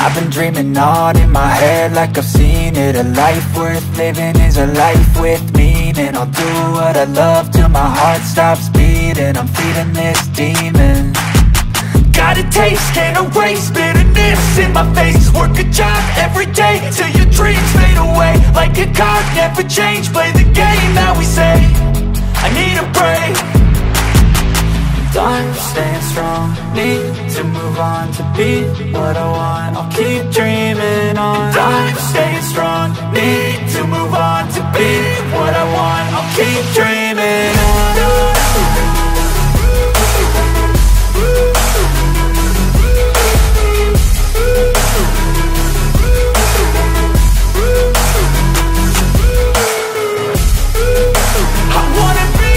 I've been dreaming on in my head like I've seen it. A life worth living is a life with meaning. I'll do what I love till my heart stops beating. I'm feeding this demon. Got a taste, can't erase bitterness in my face. Work a job every day till your dreams fade away. Like a card, never change, play the game that we say. I need a break. I'm staying strong, need to move on to be what I want. I'll keep dreaming on. I'm staying strong, need to move on to be what I want. I'll keep dreaming.